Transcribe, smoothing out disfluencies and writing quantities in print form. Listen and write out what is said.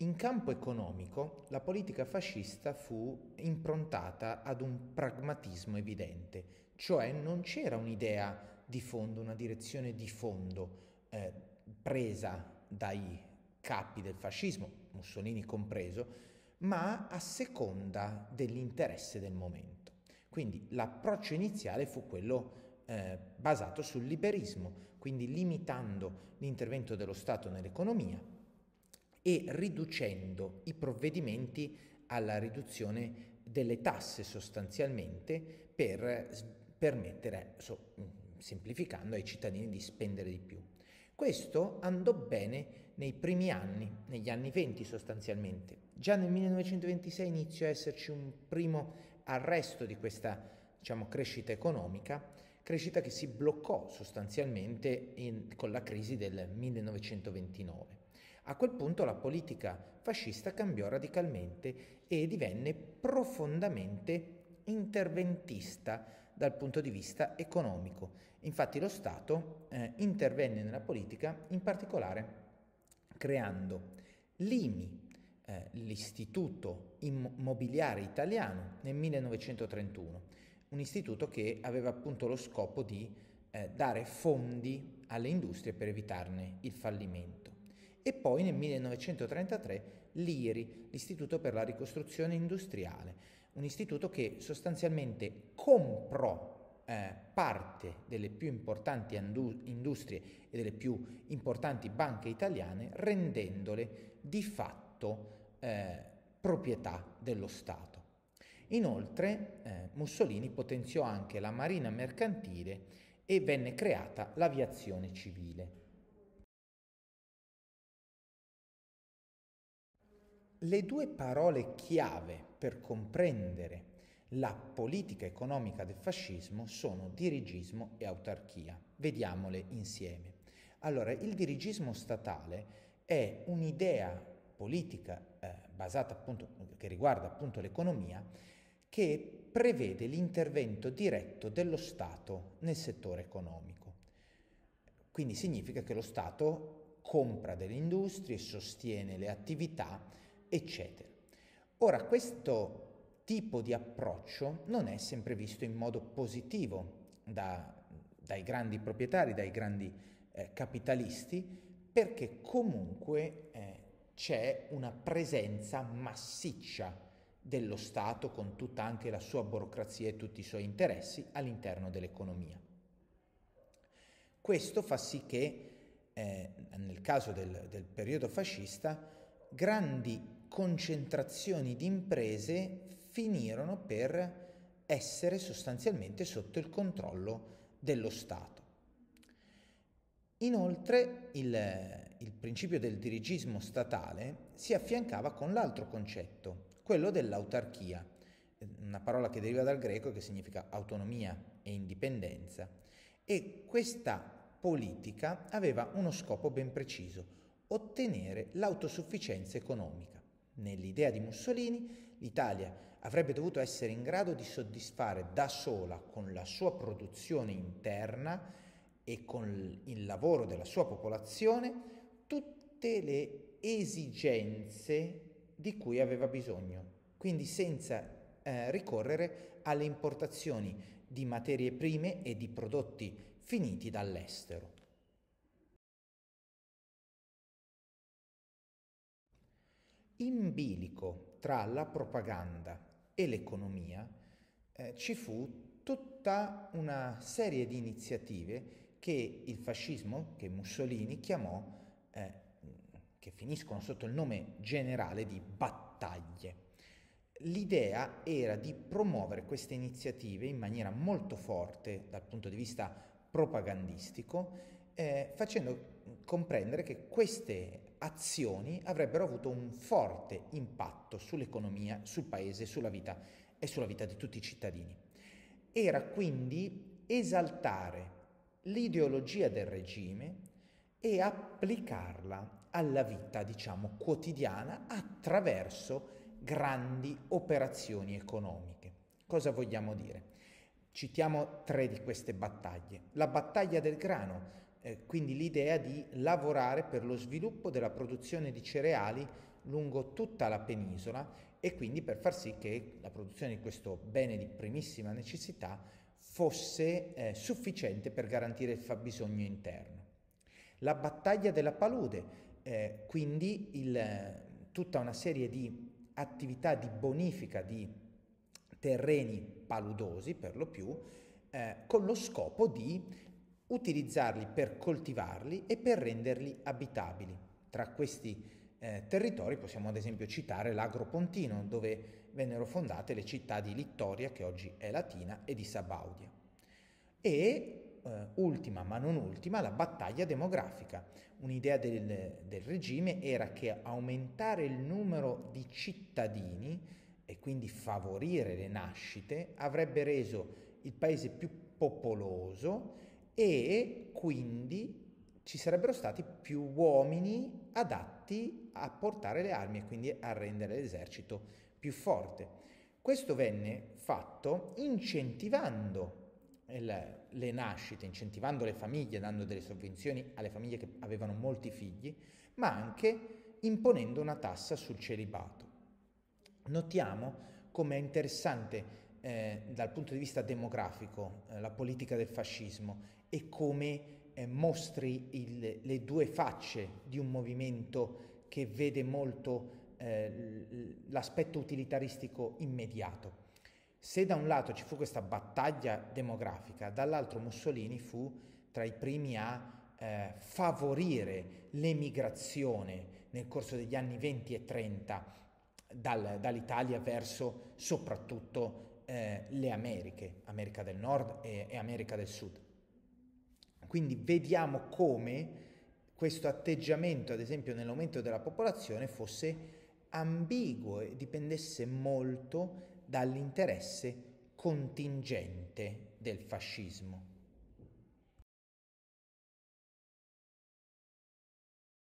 In campo economico, la politica fascista fu improntata ad un pragmatismo evidente, cioè non c'era un'idea di fondo, una direzione di fondo presa dai capi del fascismo, Mussolini compreso, ma a seconda dell'interesse del momento. Quindi l'approccio iniziale fu quello basato sul liberismo, quindi limitando l'intervento dello Stato nell'economia e riducendo i provvedimenti alla riduzione delle tasse sostanzialmente per permettere, semplificando, ai cittadini di spendere di più. Questo andò bene nei primi anni, negli anni 20 sostanzialmente. Già nel 1926 iniziò a esserci un primo arresto di questa, crescita economica, crescita che si bloccò sostanzialmente con la crisi del 1929. A quel punto la politica fascista cambiò radicalmente e divenne profondamente interventista dal punto di vista economico. Infatti lo Stato intervenne nella politica in particolare creando l'IMI, l'Istituto Immobiliare Italiano, nel 1931, un istituto che aveva appunto lo scopo di dare fondi alle industrie per evitarne il fallimento. E poi nel 1933 l'IRI, l'Istituto per la Ricostruzione Industriale, un istituto che sostanzialmente comprò parte delle più importanti industrie e delle più importanti banche italiane, rendendole di fatto proprietà dello Stato. Inoltre Mussolini potenziò anche la marina mercantile e venne creata l'aviazione civile. Le due parole chiave per comprendere la politica economica del fascismo sono dirigismo e autarchia. Vediamole insieme. Allora, il dirigismo statale è un'idea politica basata appunto, che riguarda appunto l'economia, che prevede l'intervento diretto dello Stato nel settore economico. Quindi significa che lo Stato compra delle industrie, sostiene le attività, eccetera. Ora, questo tipo di approccio non è sempre visto in modo positivo dai grandi proprietari, dai grandi capitalisti, perché comunque c'è una presenza massiccia dello Stato con tutta anche la sua burocrazia e tutti i suoi interessi all'interno dell'economia. Questo fa sì che nel caso del periodo fascista grandi concentrazioni di imprese finirono per essere sostanzialmente sotto il controllo dello Stato. Inoltre il principio del dirigismo statale si affiancava con l'altro concetto, quello dell'autarchia, una parola che deriva dal greco che significa autonomia e indipendenza, e questa politica aveva uno scopo ben preciso: ottenere l'autosufficienza economica. Nell'idea di Mussolini, l'Italia avrebbe dovuto essere in grado di soddisfare da sola, con la sua produzione interna e con il lavoro della sua popolazione, tutte le esigenze di cui aveva bisogno, quindi senza ricorrere alle importazioni di materie prime e di prodotti finiti dall'estero. In bilico tra la propaganda e l'economia ci fu tutta una serie di iniziative che il fascismo, che Mussolini chiamò, che finiscono sotto il nome generale di battaglie. L'idea era di promuovere queste iniziative in maniera molto forte dal punto di vista propagandistico, facendo comprendere che queste azioni avrebbero avuto un forte impatto sull'economia, sul paese, sulla vita e sulla vita di tutti i cittadini. Era quindi esaltare l'ideologia del regime e applicarla alla vita, quotidiana attraverso grandi operazioni economiche. Cosa vogliamo dire? Citiamo 3 di queste battaglie. La battaglia del grano, quindi l'idea di lavorare per lo sviluppo della produzione di cereali lungo tutta la penisola e quindi per far sì che la produzione di questo bene di primissima necessità fosse sufficiente per garantire il fabbisogno interno. La battaglia della palude, quindi tutta una serie di attività di bonifica di terreni paludosi per lo più, con lo scopo di utilizzarli per coltivarli e per renderli abitabili. Tra questi territori possiamo ad esempio citare l'Agropontino, dove vennero fondate le città di Littoria, che oggi è Latina, e di Sabaudia. E ultima ma non ultima, la battaglia demografica. Un'idea del regime era che aumentare il numero di cittadini e quindi favorire le nascite avrebbe reso il paese più popoloso e quindi ci sarebbero stati più uomini adatti a portare le armi e quindi a rendere l'esercito più forte. Questo venne fatto incentivando le nascite, incentivando le famiglie, dando delle sovvenzioni alle famiglie che avevano molti figli, ma anche imponendo una tassa sul celibato. Notiamo come è interessante dal punto di vista demografico la politica del fascismo e come mostri le due facce di un movimento che vede molto l'aspetto utilitaristico immediato. Se da un lato ci fu questa battaglia demografica, dall'altro Mussolini fu tra i primi a favorire l'emigrazione nel corso degli anni 20 e 30 dall'Italia verso soprattutto le Americhe, America del Nord e America del Sud. Quindi vediamo come questo atteggiamento, ad esempio nell'aumento della popolazione, fosse ambiguo e dipendesse molto dall'interesse contingente del fascismo.